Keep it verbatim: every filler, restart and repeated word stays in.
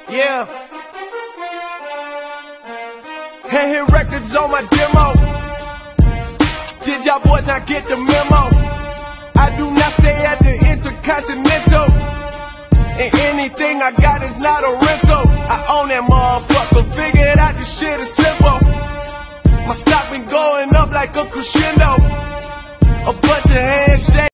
Yeah. Hand hit records on my demo. Did y'all boys not get the memo? I do not stay at the Intercontinental, and anything I got is not a rental. I own that motherfucker, figured out this shit is simple. My stock been going up like a crescendo. A bunch of handshakes.